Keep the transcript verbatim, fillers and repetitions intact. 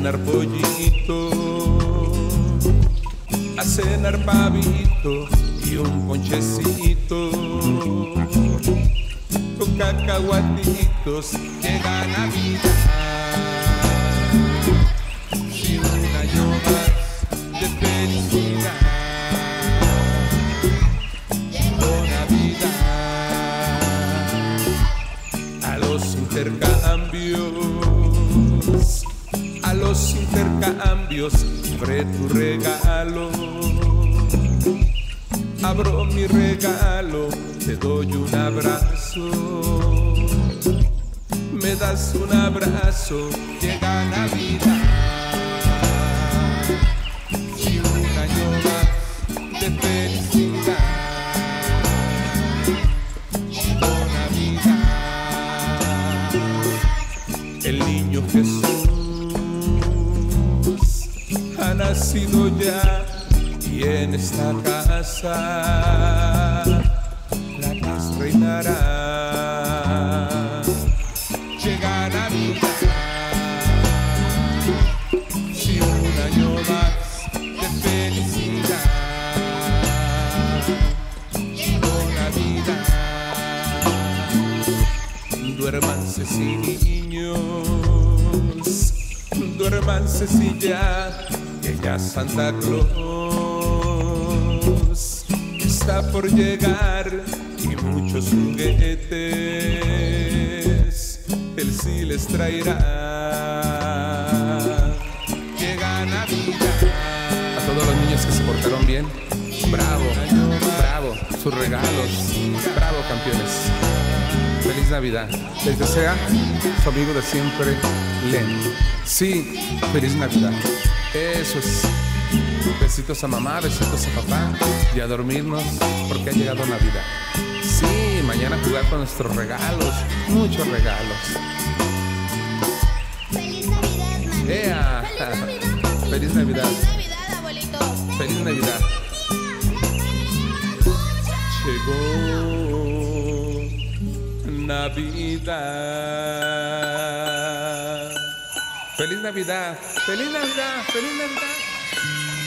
cenar pollito, a cenar pavito y un ponchecito con cacahuatitos. Llega Navidad y un año más de felicidad. Llegó Navidad, a los intercambios, a los intercambios, abre tu regalo. Abro mi regalo, te doy un abrazo, me das un abrazo. Llega Navidad y un año más de felicidad. Llegó Navidad, el niño Jesús ha nacido ya. Y en esta casa la paz reinará. Llega Navidad, si un año más de felicidad. Llegó Navidad, duérmanse si niños, duérmanse si ya, que ya Santa Claus está por llegar y muchos juguetes él sí les traerá. Llega Navidad, a todos los niños que se portaron bien, bravo, bravo, sus regalos, bravo campeones. Feliz Navidad, les desea su amigo de siempre, Len. Sí, feliz Navidad, eso es. Besitos a mamá, besitos a papá y a dormirnos porque ha llegado Navidad. Sí, mañana jugar con nuestros regalos, muchos regalos. ¡Feliz Navidad, mami! ¡Ea! ¡Feliz Navidad! ¡Feliz Navidad, abuelito! ¡Feliz Navidad! Llegó Navidad. ¡Feliz Navidad! ¡Feliz Navidad! ¡Feliz Navidad!